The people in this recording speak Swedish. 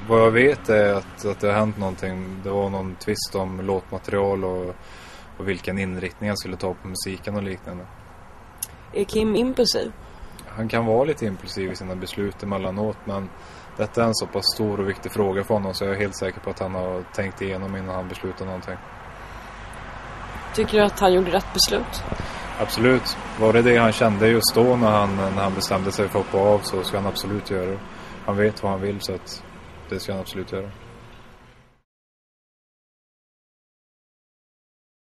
vad jag vet är att det har hänt någonting. Det var någon twist om låtmaterial och vilken inriktning han skulle ta på musiken och liknande. Är Kim impulsiv? Han kan vara lite impulsiv i sina beslut emellanåt, men detta är en så pass stor och viktig fråga för honom så jag är helt säker på att han har tänkt igenom innan han beslutar någonting. Tycker du att han gjorde rätt beslut? Absolut. Var det han kände just då när han bestämde sig för att hoppa av, så ska han absolut göra det. Han vet vad han vill, så att det ska han absolut göra.